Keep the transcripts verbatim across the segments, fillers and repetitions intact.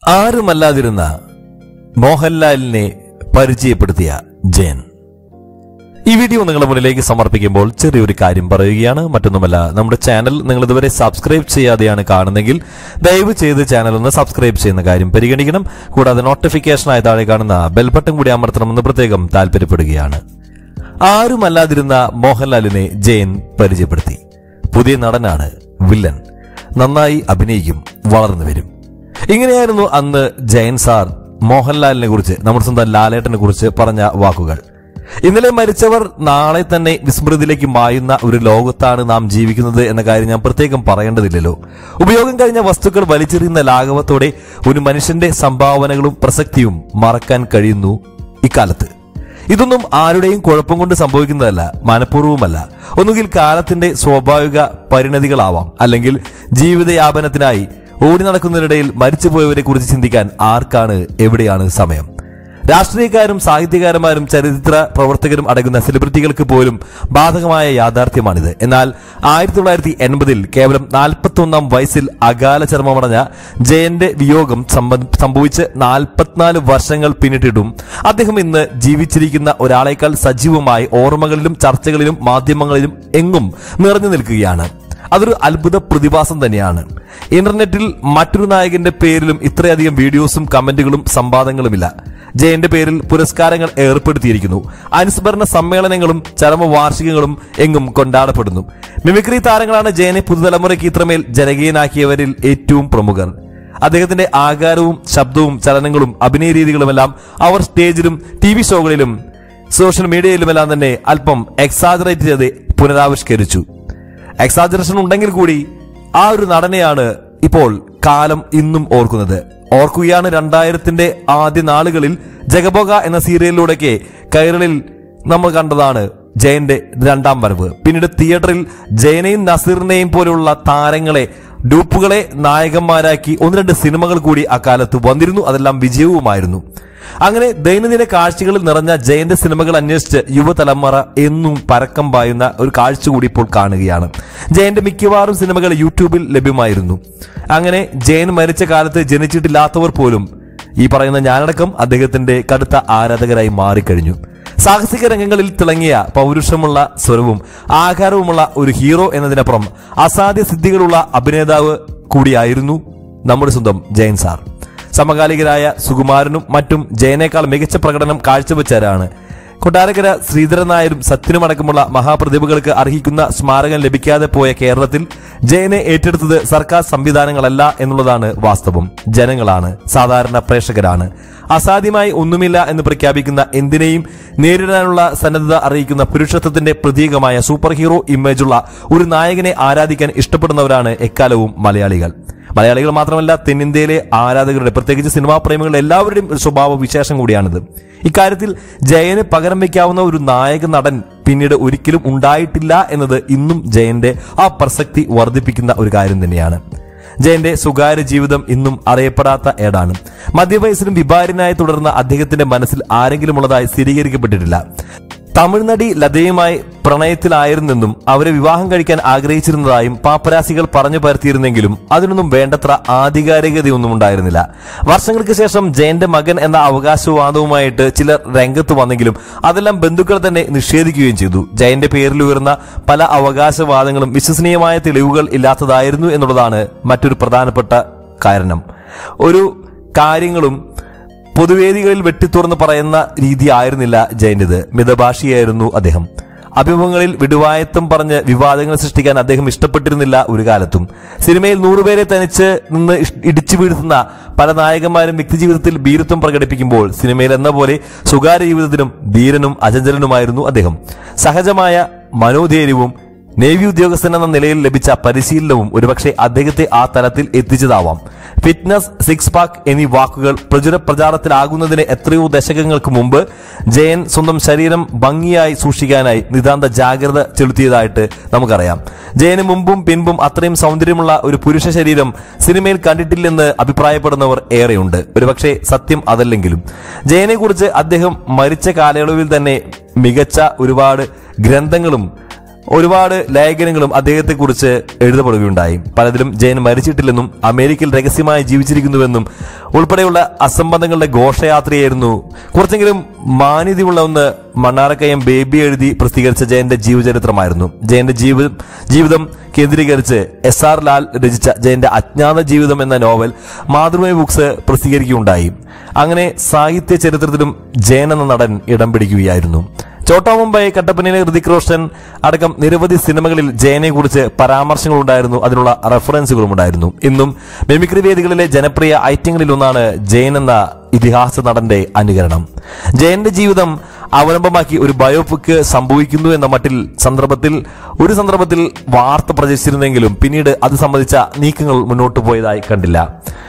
ആരുമല്ലാതിരുന്ന മോഹൻലാലിനെ പരിചയപ്പെടുത്തിയ ജയൻ. ഈ വീഡിയോ നിങ്ങളുടെ മുന്നിലേക്ക് സമർപ്പിക്കുമ്പോൾ ചെറിയൊരു കാര്യം പറയുകയാണ്. മറ്റൊന്നുമല്ല, നമ്മുടെ ചാനൽ നിങ്ങൾ ഇതുവരെ സബ്സ്ക്രൈബ് ചെയ്യാതെയാണ് കാണുന്നെങ്കിൽ ദയവ് ചെയ്ത് ചാനൽ ഒന്ന് സബ്സ്ക്രൈബ് ചെയ്യുന്ന കാര്യം പരിഗണിക്കണം. കൂടാതെ നോട്ടിഫിക്കേഷനായി താഴെ കാണുന്ന ബെൽ ബട്ടൺ കൂടി അമർത്തണമെന്ന് പ്രത്യേകം താല്പര്യപ്പെടുകയാണ്. ആരുമല്ലാതിരുന്ന മോഹൻലാലിനെ ജയൻ പരിചയപ്പെടുത്തി. പുതിയ നടനാണ്, വില്ലൻ, നന്നായി അഭിനയിക്കും, വളർന്നു വരും. ഇങ്ങനെയായിരുന്നു അന്ന് ജയൻ സാർ മോഹൻലാലിനെ കുറിച്ച്, നമ്മുടെ സ്വന്തം ലാലേട്ടനെ കുറിച്ച് പറഞ്ഞ വാക്കുകൾ. ഇന്നലെ മരിച്ചവർ നാളെ തന്നെ വിസ്മൃതിയിലേക്ക് മായുന്ന ഒരു ലോകത്താണ് നാം ജീവിക്കുന്നത് എന്ന കാര്യം ഞാൻ പ്രത്യേകം പറയേണ്ടതില്ലല്ലോ. ഉപയോഗം കഴിഞ്ഞ വസ്തുക്കൾ വലിച്ചെറിയുന്ന ലാഘവത്തോടെ ഒരു മനുഷ്യന്റെ സംഭാവനകളും പ്രസക്തിയും മറക്കാൻ കഴിയുന്നു ഇക്കാലത്ത്. ഇതൊന്നും ആരുടെയും കുഴപ്പം കൊണ്ട് സംഭവിക്കുന്നതല്ല, മനഃപൂർവ്വമല്ല. ഒന്നുകിൽ കാലത്തിന്റെ സ്വാഭാവിക പരിണതികളാവാം, അല്ലെങ്കിൽ ജീവിതയാപനത്തിനായി ഓടി നടക്കുന്നതിനിടയിൽ മരിച്ചുപോയവരെ കുറിച്ച് ചിന്തിക്കാൻ ആർക്കാണ്, എവിടെയാണ് സമയം? രാഷ്ട്രീയക്കാരും സാഹിത്യകാരന്മാരും ചരിത്ര പ്രവർത്തകരും അടങ്ങുന്ന സെലിബ്രിറ്റികൾക്ക് പോലും ബാധകമായ യാഥാർത്ഥ്യമാണിത്. എന്നാൽ ആയിരത്തി തൊള്ളായിരത്തി എൺപതിൽ കേവലം നാൽപ്പത്തി ഒന്നാം വയസ്സിൽ അകാല ചർമ്മമടഞ്ഞ ജയന്റെ വിയോഗം സംഭവിച്ച് നാൽപ്പത്തിനാല് വർഷങ്ങൾ പിന്നിട്ടിട്ടും അദ്ദേഹം ഇന്ന് ജീവിച്ചിരിക്കുന്ന ഒരാളേക്കാൾ സജീവമായി ഓർമ്മകളിലും ചർച്ചകളിലും മാധ്യമങ്ങളിലും എങ്ങും നിറഞ്ഞു നിൽക്കുകയാണ്. അതൊരു അത്ഭുത പ്രതിഭാസം തന്നെയാണ്. ഇന്റർനെറ്റിൽ മറ്റൊരു നായകന്റെ പേരിലും ഇത്രയധികം വീഡിയോസും കമന്റുകളും സംവാദങ്ങളുമില്ല. ജയന്റെ പേരിൽ പുരസ്കാരങ്ങൾ ഏർപ്പെടുത്തിയിരിക്കുന്നു. അനുസ്മരണ സമ്മേളനങ്ങളും ചരമവാർഷികങ്ങളും എങ്ങും കൊണ്ടാടപ്പെടുന്നു. മിമിക്രി താരങ്ങളാണ് ജയനെ പുതുതലമുറയ്ക്ക് ഇത്രമേൽ ജനകീയനാക്കിയവരിൽ ഏറ്റവും പ്രമുഖർ. അദ്ദേഹത്തിന്റെ ആകാരവും ശബ്ദവും ചലനങ്ങളും അഭിനയ രീതികളുമെല്ലാം അവർ സ്റ്റേജിലും ടി വി ഷോകളിലും സോഷ്യൽ മീഡിയയിലുമെല്ലാം തന്നെ അല്പം എക്സാജറേറ്റ് ചെയ്ത് പുനരാവിഷ്കരിച്ചു. എക്സാജറേഷൻ ഉണ്ടെങ്കിൽ കൂടി ആ ഒരു നടനെയാണ് ഇപ്പോൾ കാലം ഇന്നും ഓർക്കുന്നത്. ഓർക്കുകയാണ് രണ്ടായിരത്തിന്റെ ആദ്യ നാളുകളിൽ ജഗബോഗ എന്ന സീരിയലിലൂടെയൊക്കെ കൈരളിൽ നമ്മൾ കണ്ടതാണ് ജയന്റെ രണ്ടാം വരവ്. പിന്നീട് തിയേറ്ററിൽ ജയനെയും നസീറിനെയും പോലുള്ള താരങ്ങളെ, ഡൂപ്പുകളെ നായകന്മാരാക്കി ഒന്ന് രണ്ട് സിനിമകൾ കൂടി അക്കാലത്ത് വന്നിരുന്നു. അതെല്ലാം വിജയവുമായിരുന്നു. അങ്ങനെ ദൈനംദിന കാഴ്ചകളിൽ നിറഞ്ഞ ജയന്റെ സിനിമകൾ അന്വേഷിച്ച് യുവതലമുറ എന്നും പരക്കം പായുന്ന ഒരു കാഴ്ച കൂടി ഇപ്പോൾ കാണുകയാണ്. ജയന്റെ മിക്കവാറും സിനിമകൾ യൂട്യൂബിൽ ലഭ്യമായിരുന്നു. അങ്ങനെ ജയൻ മരിച്ച കാലത്ത് ജനിച്ചിട്ടില്ലാത്തവർ പോലും, ഈ പറയുന്ന ഞാനടക്കം, അദ്ദേഹത്തിന്റെ കടുത്ത ആരാധകരായി മാറിക്കഴിഞ്ഞു. സാഹസിക രംഗങ്ങളിൽ തിളങ്ങിയ പൗരുഷമുള്ള സ്വരവും ആകാരവുമുള്ള ഒരു ഹീറോ എന്നതിനപ്പുറം അസാധ്യ സിദ്ധികളുള്ള അഭിനേതാവ് കൂടിയായിരുന്നു നമ്മുടെ സ്വന്തം ജയൻ സാർ. സമകാലികരായ സുകുമാരനും മറ്റും ജയനേക്കാൾ മികച്ച പ്രകടനം കാഴ്ചവെച്ചവരാണ്. കൊട്ടാരക്കര ശ്രീധരൻ നായരും സത്യനുമടക്കമുള്ള മഹാപ്രതിഭകൾക്ക് അർഹിക്കുന്ന സ്മാരകം ലഭിക്കാതെ പോയ കേരളത്തിൽ ജയനെ ഏറ്റെടുത്തത് സർക്കാർ സംവിധാനങ്ങളല്ല എന്നുള്ളതാണ് വാസ്തവം. ജനങ്ങളാണ്, സാധാരണ പ്രേക്ഷകരാണ്. അസാധ്യമായി ഒന്നുമില്ല എന്ന് പ്രഖ്യാപിക്കുന്ന എന്തിനേയും നേരിടാനുള്ള സന്നദ്ധത അറിയിക്കുന്ന പുരുഷത്വത്തിന്റെ പ്രതീകമായ സൂപ്പർ ഹീറോ ഇമേജുള്ള ഒരു നായകനെ ആരാധിക്കാൻ ഇഷ്ടപ്പെടുന്നവരാണ് എക്കാലവും മലയാളികൾ. മലയാളികൾ മാത്രമല്ല, തെന്നിന്ത്യയിലെ ആരാധകരുടെ, പ്രത്യേകിച്ച് സിനിമാ പ്രേമികളുടെ എല്ലാവരുടെയും ഒരു സ്വഭാവ വിശേഷം കൂടിയാണിത്. ഇക്കാര്യത്തിൽ ജയന് പകരം വയ്ക്കാവുന്ന ഒരു നായക നടൻ പിന്നീട് ഒരിക്കലും ഉണ്ടായിട്ടില്ല എന്നത് ഇന്നും ജയന്റെ ആ പ്രസക്തി വർദ്ധിപ്പിക്കുന്ന ഒരു കാര്യം തന്നെയാണ്. ജയന്റെ സ്വകാര്യ ജീവിതം ഇന്നും അറിയപ്പെടാത്ത ഏടാണ്. മധ്യവയസ്സിലും വിഭാര്യനായി തുടർന്ന അദ്ദേഹത്തിന്റെ മനസ്സിൽ ആരെങ്കിലും ഉള്ളതായി സ്ഥിരീകരിക്കപ്പെട്ടിട്ടില്ല. തമിഴ്നടി ലതയുമായി പ്രണയത്തിലായിരുന്നെന്നും അവരെ വിവാഹം കഴിക്കാൻ ആഗ്രഹിച്ചിരുന്നതായും പാപ്പരാസികൾ പറഞ്ഞു പരത്തിയിരുന്നെങ്കിലും അതിനൊന്നും വേണ്ടത്ര ആധികാരികതയൊന്നും ഉണ്ടായിരുന്നില്ല. വർഷങ്ങൾക്ക് ശേഷം ജയന്റെ മകൻ എന്ന അവകാശവാദവുമായിട്ട് ചിലർ രംഗത്ത് വന്നെങ്കിലും അതെല്ലാം ബന്ധുക്കൾ തന്നെ നിഷേധിക്കുകയും ചെയ്തു. ജയന്റെ പേരിൽ ഉയർന്ന പല അവകാശവാദങ്ങളും വിശ്വസനീയമായ തെളിവുകൾ ഇല്ലാത്തതായിരുന്നു എന്നുള്ളതാണ് മറ്റൊരു പ്രധാനപ്പെട്ട കാരണം. ഒരു കാര്യങ്ങളും പൊതുവേദികളിൽ വെട്ടിത്തുറന്ന് പറയുന്ന രീതി ആയിരുന്നില്ല ജയന്റേത്. മിതഭാഷിയായിരുന്നു അദ്ദേഹം. അഭിമുഖങ്ങളിൽ വിടുവായത്വം പറഞ്ഞ് വിവാദങ്ങൾ സൃഷ്ടിക്കാൻ അദ്ദേഹം ഇഷ്ടപ്പെട്ടിരുന്നില്ല ഒരു കാലത്തും. സിനിമയിൽ നൂറുപേരെ തനിച്ച് നിന്ന് ഇടിച്ചു വീഴ്ത്തുന്ന പല നായകന്മാരും വ്യക്തിജീവിതത്തിൽ ഭീരുത്വം പ്രകടിപ്പിക്കുമ്പോൾ സിനിമയിൽ എന്ന പോലെ സ്വകാര്യ ജീവിതത്തിലും ധീരനും അചഞ്ചലനുമായിരുന്നു അദ്ദേഹം. സഹജമായ മനോധൈര്യവും നേവി ഉദ്യോഗസ്ഥൻ എന്ന നിലയിൽ ലഭിച്ച പരിശീലനവും ഒരുപക്ഷെ അദ്ദേഹത്തെ ആ തലത്തിൽ എത്തിച്ചതാവാം. ഫിറ്റ്നസ്, സിക്സ് പാക്ക് എന്നീ വാക്കുകൾ പ്രചുര പ്രചാരത്തിലാകുന്നതിന് എത്രയോ ദശകങ്ങൾക്ക് മുമ്പ് ജയൻ സ്വന്തം ശരീരം ഭംഗിയായി സൂക്ഷിക്കാനായി നിതാന്ത ജാഗ്രത ചെലുത്തിയതായിട്ട് നമുക്കറിയാം. ജയന് മുമ്പും പിൻപും അത്രയും സൗന്ദര്യമുള്ള ഒരു പുരുഷ ശരീരം സിനിമയിൽ കണ്ടിട്ടില്ലെന്ന് അഭിപ്രായപ്പെടുന്നവർ ഏറെയുണ്ട്. ഒരുപക്ഷെ സത്യം അതല്ലെങ്കിലും ജയനെ കുറിച്ച് അദ്ദേഹം മരിച്ച കാലയളവിൽ തന്നെ മികച്ച ഒരുപാട് ഗ്രന്ഥങ്ങളും ഒരുപാട് ലേഖനങ്ങളും അദ്ദേഹത്തെക്കുറിച്ച് എഴുതപ്പെടുകയുണ്ടായി. പലതിലും ജയൻ മരിച്ചിട്ടില്ലെന്നും അമേരിക്കയിൽ രഹസ്യമായി ജീവിച്ചിരിക്കുന്നുവെന്നും ഉൾപ്പെടെയുള്ള അസംബന്ധങ്ങളുടെ ഘോഷയാത്രയായിരുന്നു. കുറച്ചെങ്കിലും മാന്യതയുള്ള ഒന്ന് മണ്ണാറക്കയം ബേബി എഴുതി പ്രസിദ്ധീകരിച്ച ജയന്റെ ജീവചരിത്രമായിരുന്നു. ജയന്റെ ജീവിതം ജീവിതം കേന്ദ്രീകരിച്ച് എസ് ആർ ലാൽ രചിച്ച ജയന്റെ അജ്ഞാത ജീവിതം എന്ന നോവൽ മാതൃഭൂമി ബുക്സ് പ്രസിദ്ധീകരിക്കുകയുണ്ടായി. അങ്ങനെ സാഹിത്യ ചരിത്രത്തിലും ജയൻ എന്ന നടൻ ഇടം പിടിക്കുകയായിരുന്നു. ചോട്ടാ മുംബൈ, കട്ടപ്പനയിലെ ഹൃതിക് റോഷൻ അടക്കം നിരവധി സിനിമകളിൽ ജയനെ കുറിച്ച് പരാമർശങ്ങളുണ്ടായിരുന്നു. അതിനുള്ള റെഫറൻസുകളും ഉണ്ടായിരുന്നു. ഇന്നും മിമിക്രി വേദികളിലെ ജനപ്രിയ ഐറ്റങ്ങളിൽ ഒന്നാണ് ജയൻ എന്ന ഇതിഹാസ നടന്റെ അനുകരണം. ജയന്റെ ജീവിതം അവലംബമാക്കി ഒരു ബയോപിക് സംഭവിക്കുന്നു എന്ന മട്ടിൽ സന്ദർഭത്തിൽ ഒരു സന്ദർഭത്തിൽ വാർത്ത പ്രചരിച്ചിരുന്നെങ്കിലും പിന്നീട് അത് സംബന്ധിച്ച നീക്കങ്ങൾ മുന്നോട്ട് പോയതായി കണ്ടില്ല.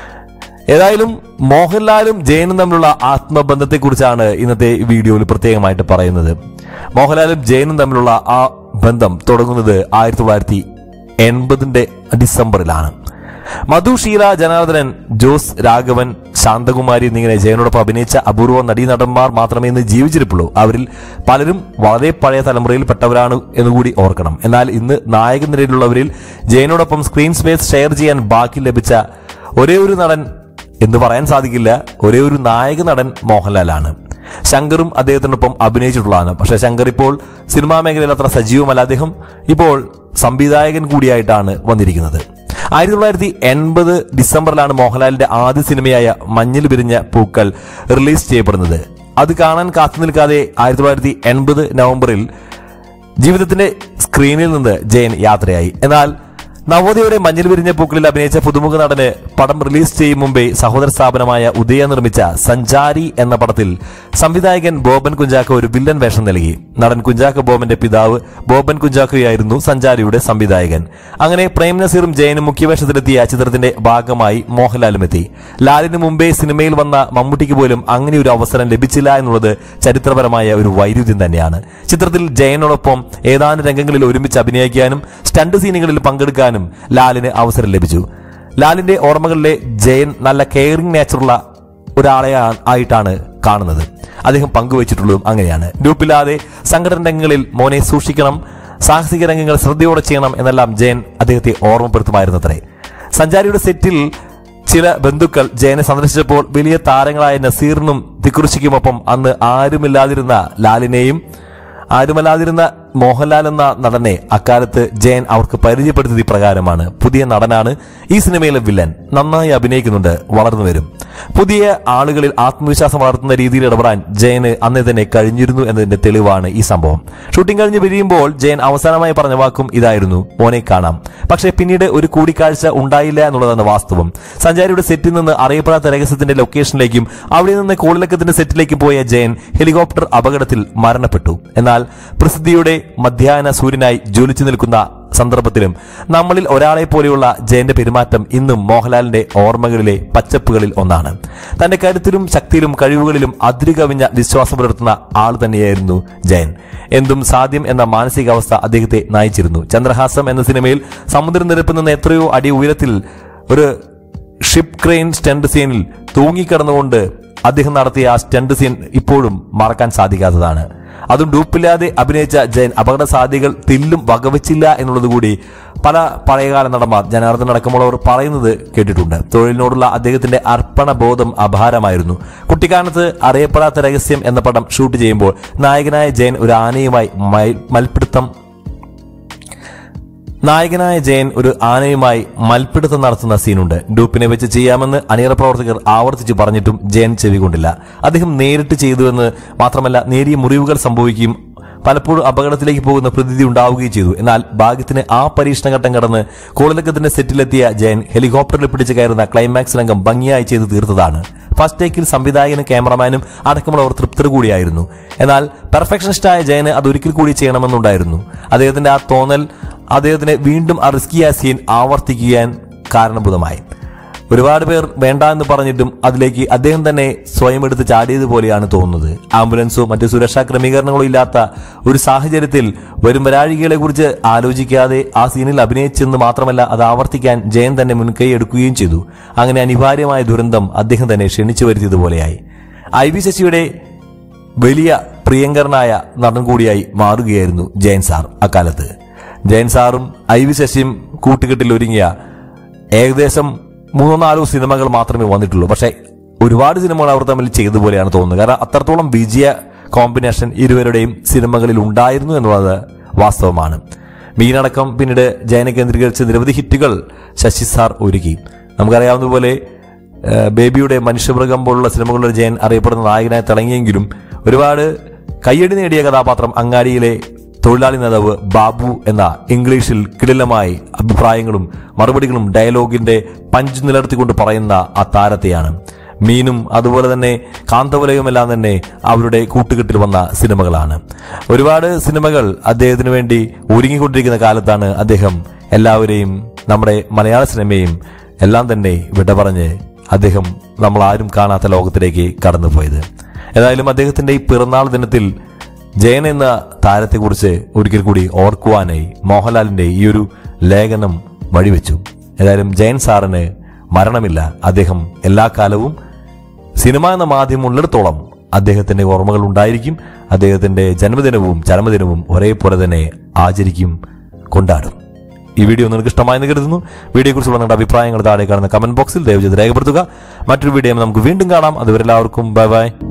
ഏതായാലും മോഹൻലാലും ജയനും തമ്മിലുള്ള ആത്മബന്ധത്തെക്കുറിച്ചാണ് ഇന്നത്തെ വീഡിയോയിൽ പ്രത്യേകമായിട്ട് പറയുന്നത്. മോഹൻലാലും ജയനും തമ്മിലുള്ള ആ ബന്ധം തുടങ്ങുന്നത് ആയിരത്തി തൊള്ളായിരത്തി എൺപതിന്റെ ഡിസംബറിലാണ്. മധു, ഷീല, ജനാർദ്ദനൻ, ജോസ് രാഘവൻ, ശാന്തകുമാരി എന്നിങ്ങനെ ജയനോടൊപ്പം അഭിനയിച്ച അപൂർവ നടീനടന്മാർ മാത്രമേ ഇന്ന് ജീവിച്ചിരിപ്പുള്ളൂ. അവരിൽ പലരും വളരെ പഴയ തലമുറയിൽപ്പെട്ടവരാണ് എന്നുകൂടി ഓർക്കണം. എന്നാൽ ഇന്ന് നായക നിരയിലുള്ളവരിൽ ജയനോടൊപ്പം സ്ക്രീൻ സ്പേസ് ഷെയർ ചെയ്യാൻ ബാക്കി ലഭിച്ച ഒരേ ഒരു നടൻ എന്ന് പറയാൻ സാധിക്കില്ല. ഒരേ ഒരു നായക നടൻ മോഹൻലാലാണ്. ശങ്കറും അദ്ദേഹത്തിനൊപ്പം അഭിനയിച്ചിട്ടുള്ളതാണ്. പക്ഷെ ശങ്കർ ഇപ്പോൾ സിനിമാ മേഖലയിൽ അത്ര സജീവമല്ല. അദ്ദേഹം ഇപ്പോൾ സംവിധായകൻ കൂടിയായിട്ടാണ് വന്നിരിക്കുന്നത്. ആയിരത്തി തൊള്ളായിരത്തി എൺപത് ഡിസംബറിലാണ് മോഹൻലാലിന്റെ ആദ്യ സിനിമയായ മഞ്ഞിൽ വിരിഞ്ഞ പൂക്കൾ റിലീസ് ചെയ്യപ്പെടുന്നത്. അത് കാണാൻ കാത്തു നിൽക്കാതെ ആയിരത്തി തൊള്ളായിരത്തി എൺപത് നവംബറിൽ ജീവിതത്തിന്റെ സ്ക്രീനിൽ നിന്ന് ജയൻ യാത്രയായി. എന്നാൽ നവോദയയുടെ മഞ്ഞിൽ വിരിഞ്ഞ പൂക്കളിൽ അഭിനയിച്ച പുതുമുഖ നടന് പടം റിലീസ് ചെയ്യും മുമ്പേ സഹോദര സ്ഥാപനമായ ഉദയ നിർമ്മിച്ച സഞ്ചാരി എന്ന പടത്തിൽ സംവിധായകൻ ബോബൻ കുഞ്ചാക്കോ ഒരു വില്ലൻ വേഷം നൽകി. നടൻ കുഞ്ചാക്കോ ബോബന്റെ പിതാവ് ബോബൻ കുഞ്ചാക്കോയായിരുന്നു സഞ്ചാരിയുടെ സംവിധായകൻ. അങ്ങനെ പ്രേം നസീറും ജയനും മുഖ്യവേഷത്തിലെത്തിയ ചിത്രത്തിന്റെ ഭാഗമായി മോഹൻലാലും എത്തി. ലാലിന് മുമ്പേ സിനിമയിൽ വന്ന മമ്മൂട്ടിക്ക് പോലും അങ്ങനെ ഒരു അവസരം ലഭിച്ചില്ല എന്നുള്ളത് ചരിത്രപരമായ ഒരു വൈരുദ്ധ്യം തന്നെയാണ്. ചിത്രത്തിൽ ജയനോടൊപ്പം ഏതാനും രംഗങ്ങളിൽ ഒരുമിച്ച് അഭിനയിക്കാനും സ്റ്റണ്ട് സീനുകളിൽ പങ്കെടുക്കാനും ലാലിന് അവസരം ലഭിച്ചു. ലാലിന്റെ ഓർമ്മകളിലെ ജയൻ നല്ല കെയറിംഗ് നേച്ചറുള്ള ഒരാളെ ആയിട്ടാണ് കാണുന്നത്. അദ്ദേഹം പങ്കുവച്ചിട്ടുള്ളതും അങ്ങനെയാണ്. ഗ്രൂപ്പില്ലാതെ സംഘടന രംഗങ്ങളിൽ മോനെ സൂക്ഷിക്കണം, സാഹസിക രംഗങ്ങൾ ശ്രദ്ധയോടെ ചെയ്യണം എന്നെല്ലാം ജയൻ അദ്ദേഹത്തെ ഓർമ്മപ്പെടുത്തുമായിരുന്നത്രേ. സഞ്ചാരിയുടെ സെറ്റിൽ ചില ബന്ധുക്കൾ ജയനെ സന്ദർശിച്ചപ്പോൾ വലിയ താരങ്ങളായ നസീറിനും തിക്കുറിശിക്കുമൊപ്പം അന്ന് ആരുമില്ലാതിരുന്ന ലാലിനെയും ആരുമല്ലാതിരുന്ന മോഹൻലാൽ എന്ന നടനെ അക്കാലത്ത് ജയൻ അവർക്ക് പരിചയപ്പെടുത്തിയത് ഇപ്രകാരമാണ്: പുതിയ നടനാണ്, ഈ സിനിമയിലെ വില്ലൻ, നന്നായി അഭിനയിക്കുന്നുണ്ട്, വളർന്നു വരും. പുതിയ ആളുകളിൽ ആത്മവിശ്വാസം വളർത്തുന്ന രീതിയിൽ ഇടപെടാൻ ജയന് അന്നേ തന്നെ കഴിഞ്ഞിരുന്നു എന്നതിന്റെ തെളിവാണ് ഈ സംഭവം. ഷൂട്ടിംഗ് കഴിഞ്ഞ് പിരിയുമ്പോൾ ജയൻ അവസാനമായി പറഞ്ഞ വാക്കും ഇതായിരുന്നു: മോനെ കാണാം. പക്ഷേ പിന്നീട് ഒരു കൂടിക്കാഴ്ച ഉണ്ടായില്ല എന്നുള്ളതാണ് വാസ്തവം. സഞ്ചാരിയുടെ സെറ്റിൽ നിന്ന് അറിയപ്പെടാത്ത രഹസ്യത്തിന്റെ ലൊക്കേഷനിലേക്കും അവിടെ നിന്ന് കോളിലക്കത്തിന്റെ സെറ്റിലേക്കും പോയ ജയൻ ഹെലികോപ്റ്റർ അപകടത്തിൽ മരണപ്പെട്ടു. എന്നാൽ പ്രസിദ്ധിയുടെ മധ്യാഹ്ന സൂര്യനായി ജ്വലിച്ചു നിൽക്കുന്ന സന്ദർഭത്തിലും നമ്മളിൽ ഒരാളെ പോലെയുള്ള ജയന്റെ പെരുമാറ്റം ഇന്നും മോഹൻലാലിന്റെ ഓർമ്മകളിലെ പച്ചപ്പുകളിൽ ഒന്നാണ്. തന്റെ കരുത്തിലും ശക്തിയിലും കഴിവുകളിലും അതിരുകവിഞ്ഞ വിശ്വാസം പുലർത്തുന്ന ആൾ തന്നെയായിരുന്നു ജയൻ. എന്തും സാധ്യം എന്ന മാനസികാവസ്ഥ അദ്ദേഹത്തെ നയിച്ചിരുന്നു. ചന്ദ്രഹാസം എന്ന സിനിമയിൽ സമുദ്രനിരപ്പിൽ നിന്ന് എത്രയോ അടി ഉയരത്തിൽ ഒരു ഷിപ്പ് ക്രെയിൻ സ്റ്റണ്ട് സീനിൽ തൂങ്ങിക്കിടന്നുകൊണ്ട് അദ്ദേഹം നടത്തിയ ആ സ്റ്റണ്ട് സീൻ ഇപ്പോഴും മറക്കാൻ സാധിക്കാത്തതാണ്. അതും ഡൂപ്പില്ലാതെ അഭിനയിച്ച ജയൻ അപകട സാധ്യതകൾ തെല്ലും വകവച്ചില്ല എന്നുള്ളത് കൂടി പല പഴയകാല നടന്മാർ, ജനാർദ്ദനൻ അടക്കമുള്ളവർ പറയുന്നത് കേട്ടിട്ടുണ്ട്. തൊഴിലിനോടുള്ള അദ്ദേഹത്തിന്റെ അർപ്പണ ബോധം അപാരമായിരുന്നു. കുട്ടിക്കാലത്ത് അറിയപ്പെടാത്ത രഹസ്യം എന്ന പടം ഷൂട്ട് ചെയ്യുമ്പോൾ നായകനായ ജയൻ ഒരു ആനയുമായി മൽപിടുത്തം നായകനായ ജയൻ ഒരു ആനയുമായി മൽപ്പിടുത്തം നടത്തുന്ന സീനുണ്ട്. ഡൂപ്പിനെ വെച്ച് ചെയ്യാമെന്ന് അണിയറ പ്രവർത്തകർ ആവർത്തിച്ചു പറഞ്ഞിട്ടും ജയൻ ചെവികൊണ്ടില്ല. അദ്ദേഹം നേരിട്ട് ചെയ്തുവെന്ന് മാത്രമല്ല, നേരിയ മുറിവുകൾ സംഭവിക്കുകയും പലപ്പോഴും അപകടത്തിലേക്ക് പോകുന്ന പ്രതീതി ഉണ്ടാവുകയും ചെയ്തു. എന്നാൽ ഭാഗ്യത്തിന് ആ പരീക്ഷണഘട്ടം കടന്ന് കോളിലക്കത്തിന്റെ സെറ്റിലെത്തിയ ജയൻ ഹെലികോപ്റ്ററിൽ പിടിച്ചു കയറുന്ന ക്ലൈമാക്സ് രംഗം ഭംഗിയായി ചെയ്തു തീർത്തതാണ്. ഫസ്റ്റ് ടേക്കിൽ സംവിധായകനും ക്യാമറമാനും അടക്കമുള്ളവർ തൃപ്തർ കൂടിയായിരുന്നു. എന്നാൽ പെർഫെക്ഷനിസ്റ്റായ ജയന് അതൊരിക്കൽ കൂടി ചെയ്യണമെന്നുണ്ടായിരുന്നു. അദ്ദേഹത്തിന്റെ ആ തോന്നൽ അദ്ദേഹത്തിന് വീണ്ടും ആ റിസ്കിയ സീൻ ആവർത്തിക്കാൻ കാരണഭൂതമായി. ഒരുപാട് പേർ വേണ്ട എന്ന് പറഞ്ഞിട്ടും അതിലേക്ക് അദ്ദേഹം തന്നെ സ്വയം എടുത്ത് ചാടിയതുപോലെയാണ് തോന്നുന്നത്. ആംബുലൻസോ മറ്റു സുരക്ഷാ ക്രമീകരണങ്ങളോ ഇല്ലാത്ത ഒരു സാഹചര്യത്തിൽ വരും വരാഴികളെ കുറിച്ച് ആലോചിക്കാതെ ആ സീനിൽ അഭിനയിച്ചെന്ന് മാത്രമല്ല, അത് ആവർത്തിക്കാൻ ജയൻ തന്നെ മുൻകൈ എടുക്കുകയും ചെയ്തു. അങ്ങനെ അനിവാര്യമായ ദുരന്തം അദ്ദേഹം തന്നെ ക്ഷണിച്ചു വരുത്തിയതുപോലെയായി. ഐ വി ശശിയുടെ വലിയ പ്രിയങ്കരനായ നടൻ കൂടിയായി മാറുകയായിരുന്നു ജയൻ സാർ അക്കാലത്ത്. ജയൻ സാറും ഐ വി ശശിയും കൂട്ടുകെട്ടിൽ ഒരുങ്ങിയ ഏകദേശം മൂന്നോ നാലോ സിനിമകൾ മാത്രമേ വന്നിട്ടുള്ളൂ. പക്ഷെ ഒരുപാട് സിനിമകൾ അവർ തമ്മിൽ ചെയ്തതുപോലെയാണ് തോന്നുന്നത്. കാരണം അത്രത്തോളം വിജയ കോമ്പിനേഷൻ ഇരുവരുടെയും സിനിമകളിൽ ഉണ്ടായിരുന്നു എന്നുള്ളത് വാസ്തവമാണ്. മീനടക്കം പിന്നീട് ജയനെ കേന്ദ്രീകരിച്ച് നിരവധി ഹിറ്റുകൾ ശശി സാർ ഒരുക്കി. നമുക്കറിയാവുന്നതുപോലെ ബേബിയുടെ മനുഷ്യമൃഗം പോലുള്ള സിനിമകളിൽ ജയൻ അറിയപ്പെടുന്ന നായകനായി തിളങ്ങിയെങ്കിലും ഒരുപാട് കയ്യടി നേടിയ കഥാപാത്രം അങ്ങാടിയിലെ തൊഴിലാളി നേതാവ് ബാബു എന്ന ഇംഗ്ലീഷിൽ കിടിലമായി അഭിപ്രായങ്ങളും മറുപടികളും ഡയലോഗിന്റെ പഞ്ച് നിലർത്തിക്കൊണ്ട് പറയുന്ന ആ താരത്തെയാണ്. മീനും അതുപോലെ തന്നെ കാന്തവലയുമെല്ലാം തന്നെ അവരുടെ കൂട്ടുകെട്ടിൽ വന്ന സിനിമകളാണ്. ഒരുപാട് സിനിമകൾ അദ്ദേഹത്തിന് വേണ്ടി ഒരുങ്ങിക്കൊണ്ടിരിക്കുന്ന കാലത്താണ് അദ്ദേഹം എല്ലാവരെയും നമ്മുടെ മലയാള സിനിമയും എല്ലാം തന്നെ വിട പറഞ്ഞ് അദ്ദേഹം നമ്മൾ ആരും കാണാത്ത ലോകത്തിലേക്ക് കടന്നുപോയത്. ഏതായാലും അദ്ദേഹത്തിന്റെ ഈ പിറന്നാൾ ദിനത്തിൽ ജയൻ എന്ന താരത്തെക്കുറിച്ച് ഒരിക്കൽ കൂടി ഓർക്കുവാനായി മോഹൻലാലിന്റെ ഈ ഒരു ലേഖനം വഴിവെച്ചു. ഏതായാലും ജയൻ സാറിന് മരണമില്ല. അദ്ദേഹം എല്ലാ കാലവും സിനിമ എന്ന മാധ്യമം ഉള്ളിടത്തോളം അദ്ദേഹത്തിന്റെ ഓർമ്മകൾ ഉണ്ടായിരിക്കും. അദ്ദേഹത്തിന്റെ ജന്മദിനവും ചരമദിനവും ഒരേപോലെ തന്നെ ആചരിക്കും, കൊണ്ടാടും. ഈ വീഡിയോ നിങ്ങൾക്ക് ഇഷ്ടമായെന്ന് കരുതുന്നു. വീഡിയോയെക്കുറിച്ചുള്ള നിങ്ങളുടെ അഭിപ്രായങ്ങൾ താഴെ കാണുന്ന കമന്റ് ബോക്സിൽ ദയവ് ചെയ്ത് രേഖപ്പെടുത്തുക. മറ്റൊരു വീഡിയോ നമുക്ക് വീണ്ടും കാണാം. അതുവരെ എല്ലാവർക്കും ബൈ ബൈ.